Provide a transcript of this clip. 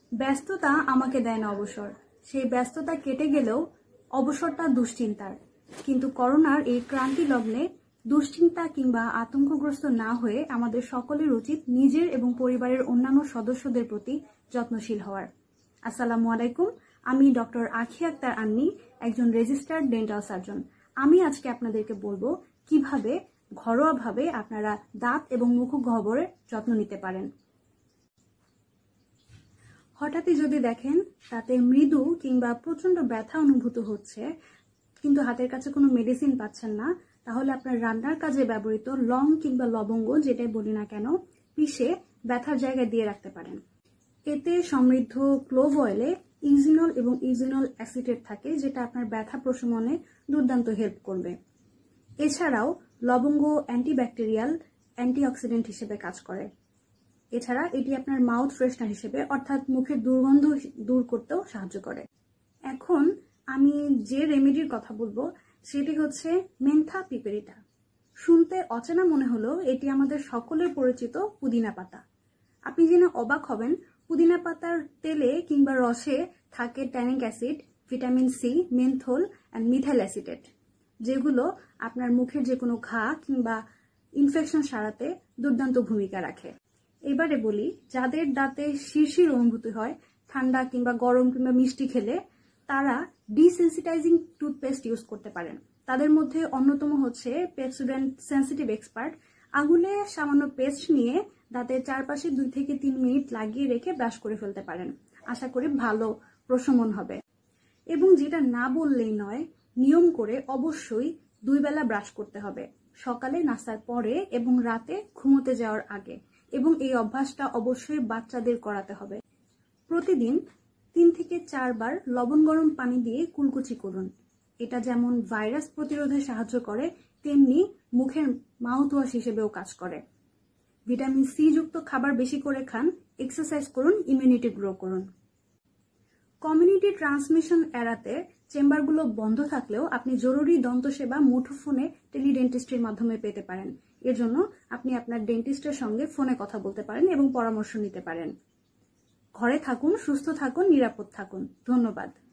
ব্যস্ততা আমাকে দেয় না অবসর, সেই ব্যস্ততা কেটে গেলেও অবসরটা দুশ্চিন্তার। কিন্তু করোনার এই ক্রান্তি লগ্নে দুশ্চিন্তা কিংবা আতঙ্কগ্রস্ত না হয়ে আমাদের সকলের উচিত নিজের এবং পরিবারের অন্যান্য সদস্যদের প্রতি যত্নশীল হওয়ার। আসসালামু আলাইকুম, আমি ডক্টর আখি আক্তার আন্নি, একজন রেজিস্টার্ড ডেন্টাল সার্জন। আমি আজকে আপনাদেরকে বলবো কিভাবে ঘরোয়াভাবে আপনারা দাঁত এবং মুখগহ্বরের যত্ন নিতে পারেন। হঠাৎই যদি দেখেন তাতে মৃদু কিংবা প্রচন্ড ব্যথা অনুভূত হচ্ছে, কিন্তু হাতের কাছে কোনো মেডিসিন পাচ্ছেন না, তাহলে আপনার রান্নার কাজে ব্যবহৃত লং কিংবা লবঙ্গ, যেটাই বলি না কেন, পিষে ব্যথার জায়গায় দিয়ে রাখতে পারেন। এতে সমৃদ্ধ ক্লোভ অয়েলে ইউজিনল এবং ইউজিনল অ্যাসিটেট থাকে, যেটা আপনার ব্যথা প্রশমনে দুর্দান্ত হেল্প করবে। এছাড়াও লবঙ্গ অ্যান্টিব্যাকটেরিয়াল, অ্যান্টিঅক্সিডেন্ট হিসেবে কাজ করে। এছাড়া এটি আপনার মাউথ ফ্রেশনার হিসেবে, অর্থাৎ মুখের দুর্গন্ধ দূর করতেও সাহায্য করে। এখন আমি যে রেমেডির কথা বলবো সেটি হচ্ছে মেন্থা পিপেরিটা। শুনতে অচেনা মনে হলেও এটি আমাদের সকলের পরিচিত পুদিনা পাতা। আপনি জেনে অবাক হবেন, পুদিনা পাতার তেলে কিংবা রসে থাকে tannic acid, vitamin C, menthol and methyl acetate, যেগুলো আপনার মুখের যে কোনো ঘা কিংবা ইনফেকশন সারাতে দুর্দান্ত ভূমিকা রাখে। এবারে বলি, যাদের দাঁতে শিরশির অনুভূতি হয় ঠান্ডা কিংবা গরম কিংবা মিষ্টি খেলে, তারা ডিসেন্সিটাইজিং টুথপেস্ট ইউজ করতে পারেন। তাদের মধ্যে অন্যতম হচ্ছে পেপসোডেন্ট সেন্সিটিভ এক্সপার্ট। আঙুলে সামান্য পেস্ট নিয়ে দাঁতের চারপাশে 2 থেকে 3 মিনিট লাগিয়ে রেখে ব্রাশ করে ফেলতে পারেন। আশা করি ভালো প্রশমন হবে। এবং যেটা না বললেই নয়, নিয়ম করে অবশ্যই 2 বেলা ব্রাশ করতে হবে, সকালে নাস্তার পরে এবং রাতে ঘুমোতে যাওয়ার আগে। এবং এই অভ্যাসটা অবশ্যই বাচ্চাদের করাতে হবে। প্রতিদিন 3 থেকে 4 বার লবণ গরম পানি দিয়ে কুলকুচি করুন। এটা যেমন ভাইরাস প্রতিরোধে সাহায্য করে, তেমনি মুখের মাউথওয়াশ হিসেবেও কাজ করে। ভিটামিন সি যুক্ত খাবার বেশি করে খান, এক্সারসাইজ করুন, ইমিউনিটি গ্রো করুন। কমিউনিটি ট্রান্সমিশন এড়াতে চেম্বারগুলো বন্ধ থাকলেও আপনি জরুরি দন্তসেবা মুঠোফোনে টেলিডেন্টিস্ট্রির মাধ্যমে পেতে পারেন। এর জন্য আপনি আপনার ডেন্টিস্টের সঙ্গে ফোনে কথা বলতে পারেন এবং পরামর্শ নিতে পারেন। ঘরে থাকুন, সুস্থ থাকুন, নিরাপদ থাকুন। ধন্যবাদ।